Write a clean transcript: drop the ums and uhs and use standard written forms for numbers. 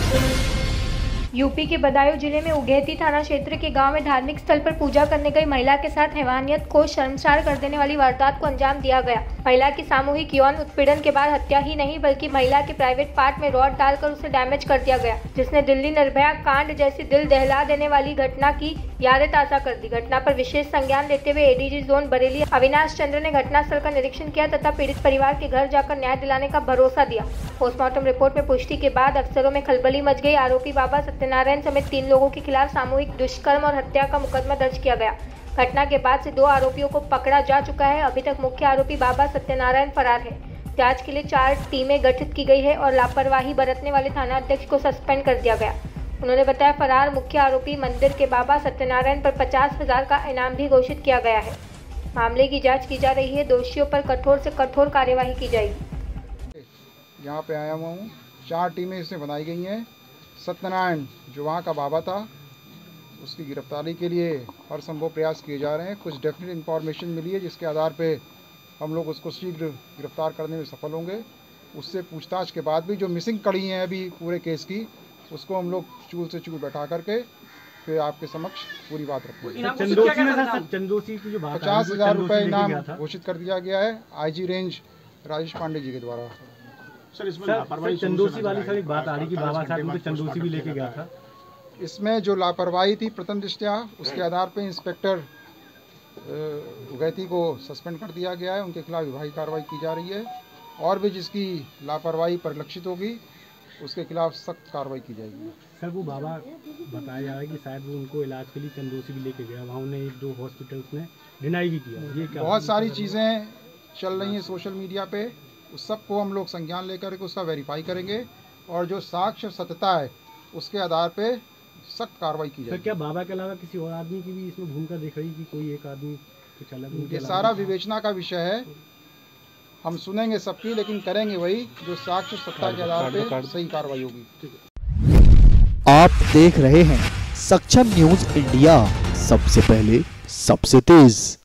UP के बदायूं जिले में उगेती थाना क्षेत्र के गांव में धार्मिक स्थल पर पूजा करने गई महिला के साथ हैवानियत को शर्मसार कर देने वाली वारदात को अंजाम दिया गया। महिला की सामूहिक यौन उत्पीड़न के बाद हत्या ही नहीं बल्कि महिला के प्राइवेट पार्ट में रॉड डालकर उसे डैमेज कर दिया गया, जिसने दिल्ली निर्भया कांड जैसी दिल दहला देने वाली घटना की यादें ताज़ा कर दी। घटना पर विशेष संज्ञान लेते हुए एडीजी जोन बरेली अविनाश चंद्र ने घटनास्थल का निरीक्षण किया तथा पीड़ित परिवार के घर जाकर न्याय दिलाने का भरोसा दिया। पोस्टमार्टम रिपोर्ट में पुष्टि के बाद अफसरों में खलबली मच गई। आरोपी बाबा सत्यनारायण समेत 3 लोगों के खिलाफ सामूहिक दुष्कर्म और हत्या का मुकदमा दर्ज किया गया। घटना के बाद से 2 आरोपियों को पकड़ा जा चुका है। अभी तक मुख्य आरोपी बाबा सत्यनारायण फरार है। जांच के लिए 4 टीमें गठित की गई है और लापरवाही बरतने वाले थाना अध्यक्ष को सस्पेंड कर दिया गया। उन्होंने बताया फरार मुख्य आरोपी मंदिर के बाबा सत्यनारायण पर 50,000 का इनाम भी घोषित किया गया है। मामले की जाँच की जा रही है। दोषियों पर कठोर से कठोर कार्यवाही की जाएगी। यहाँ पे आया हुआ हूँ। 4 टीमें इसमें बनाई गई हैं। सत्यनारायण जो वहाँ का बाबा था, उसकी गिरफ्तारी के लिए हर संभव प्रयास किए जा रहे हैं। कुछ डेफिनेट इन्फॉर्मेशन मिली है जिसके आधार पे हम लोग उसको शीघ्र गिरफ्तार करने में सफल होंगे। उससे पूछताछ के बाद भी जो मिसिंग कड़ी हैं अभी पूरे केस की, उसको हम लोग चूल से चूल बैठा करके फिर आपके समक्ष पूरी बात रखेंगे। 50,000 रुपये इनाम घोषित कर दिया गया है IG रेंज राजेश पांडे जी के द्वारा। सर इसमें चंदोसी वाली सर एक बात आ रही कि बाबा साहब को चंदोसी भी लेके गया था। इसमें जो लापरवाही थी प्रथम दृष्टया, उसके आधार पर इंस्पेक्टर उगैती को सस्पेंड कर दिया गया है। उनके खिलाफ विभागीय कार्रवाई की जा रही है और भी जिसकी लापरवाही परिलक्षित होगी उसके खिलाफ सख्त कार्रवाई की जाएगी। सर वो बाबा बताया जा रहा है कि शायद वो उनको इलाज के लिए चंदोसी भी लेके गया, वहाँ उन्हें 1-2 हॉस्पिटल्स में डिनाई भी किया। ये क्या बहुत सारी चीज़ें चल रही हैं सोशल मीडिया पे, उस सब को हम लोग संज्ञान लेकर के उसका वेरीफाई करेंगे और जो साक्ष्य सत्यता है उसके आधार पे सख्त कार्रवाई की जाएगी। सर क्या बाबा के अलावा किसी और आदमी की भी इसमें भूमिका दिख रही कि कोई एक आदमी कुछ अलग? ये सारा विवेचना का विषय है। हम सुनेंगे सबकी, लेकिन करेंगे वही जो साक्ष्य सत्ता के आधार पे सही कार्रवाई होगी। आप देख रहे हैं सक्षम न्यूज इंडिया, सबसे पहले सबसे तेज।